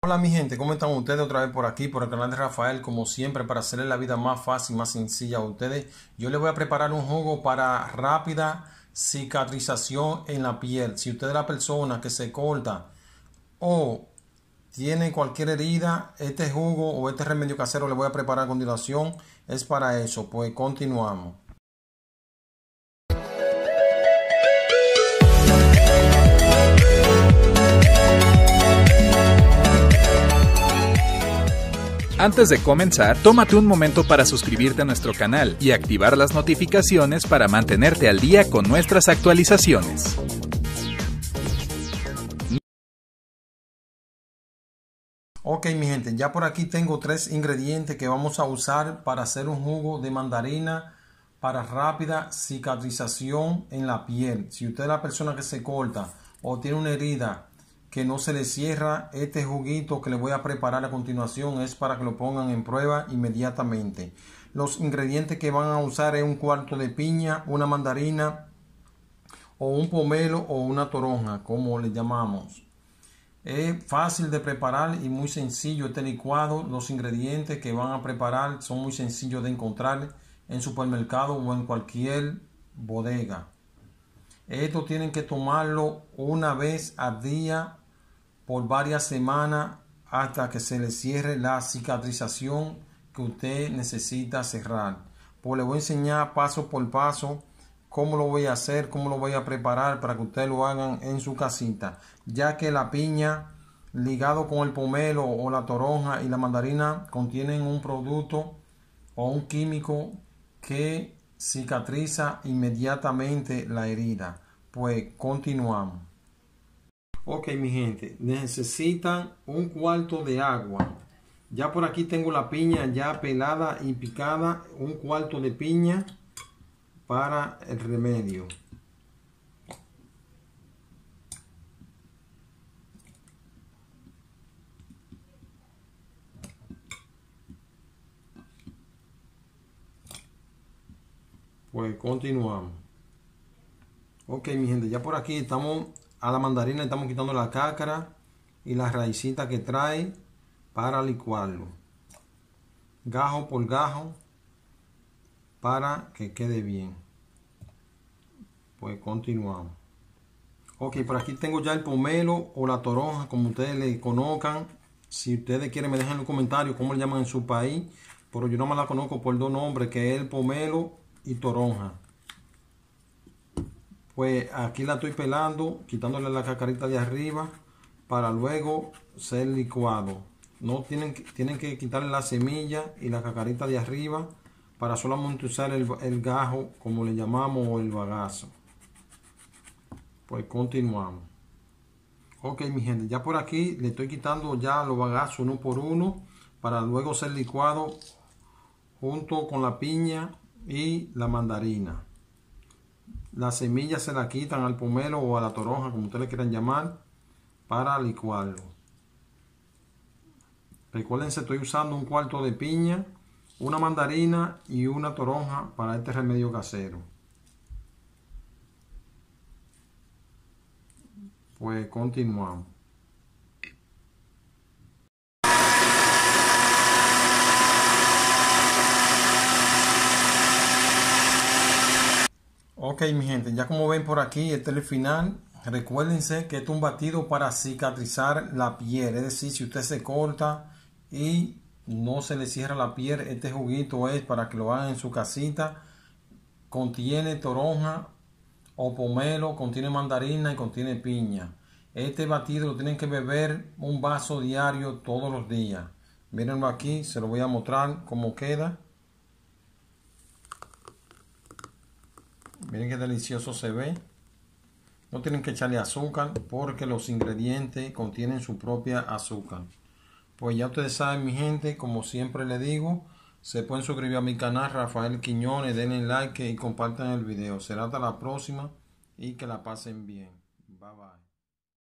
Hola mi gente, ¿cómo están ustedes? Otra vez por aquí, por el canal de Rafael, como siempre, para hacerles la vida más fácil, más sencilla a ustedes. Yo les voy a preparar un jugo para rápida cicatrización en la piel. Si usted es la persona que se corta o tiene cualquier herida, este jugo o este remedio casero le voy a preparar a continuación. Es para eso, pues continuamos. Antes de comenzar, tómate un momento para suscribirte a nuestro canal y activar las notificaciones para mantenerte al día con nuestras actualizaciones. Ok mi gente, ya por aquí tengo 3 ingredientes que vamos a usar para hacer un jugo de mandarina para rápida cicatrización en la piel. Si usted es la persona que se corta o tiene una herida que no se le cierra, este juguito que le voy a preparar a continuación es para que lo pongan en prueba inmediatamente. Los ingredientes que van a usar es un cuarto de piña, una mandarina o un pomelo o una toronja, como le llamamos. Es fácil de preparar y muy sencillo este licuado. Los ingredientes que van a preparar son muy sencillos de encontrar en supermercado o en cualquier bodega. Esto tienen que tomarlo una vez al día por varias semanas hasta que se le cierre la cicatrización que usted necesita cerrar. Pues le voy a enseñar paso por paso cómo lo voy a hacer, cómo lo voy a preparar para que ustedes lo hagan en su casita, ya que la piña ligado con el pomelo o la toronja y la mandarina contienen un producto o un químico que cicatriza inmediatamente la herida. Pues continuamos. Ok mi gente, necesitan un cuarto de agua. Ya por aquí tengo la piña ya pelada y picada, un cuarto de piña para el remedio. Pues continuamos. Ok mi gente, ya por aquí estamos a la mandarina, estamos quitando la cáscara y la raicita que trae para licuarlo. Gajo por gajo para que quede bien. Pues continuamos. Ok, por aquí tengo ya el pomelo o la toronja, como ustedes le conozcan. Si ustedes quieren me dejan en los comentarios cómo le llaman en su país. Pero yo no me la conozco por dos nombres, que es el pomelo y toronja. Pues aquí la estoy pelando, quitándole la cacarita de arriba para luego ser licuado. No tienen que quitarle la semilla y la cacarita de arriba para solamente usar el gajo, como le llamamos, o el bagazo. Pues continuamos. Ok mi gente, ya por aquí le estoy quitando ya los bagazos uno por uno para luego ser licuado junto con la piña y la mandarina. Las semillas se la quitan al pomelo o a la toronja, como ustedes le quieran llamar, para licuarlo. Recuerden, estoy usando un cuarto de piña, una mandarina y una toronja para este remedio casero. Pues continuamos. Ok mi gente, ya como ven por aquí, este es el final. Recuérdense que esto es un batido para cicatrizar la piel. Es decir, si usted se corta y no se le cierra la piel, este juguito es para que lo hagan en su casita. Contiene toronja o pomelo, contiene mandarina y contiene piña. Este batido lo tienen que beber un vaso diario todos los días. Mírenlo aquí, se lo voy a mostrar cómo queda. Miren qué delicioso se ve. No tienen que echarle azúcar porque los ingredientes contienen su propia azúcar. Pues ya ustedes saben mi gente, como siempre les digo, se pueden suscribir a mi canal Rafael Quiñones, denle like y compartan el video. Será hasta la próxima y que la pasen bien. Bye bye.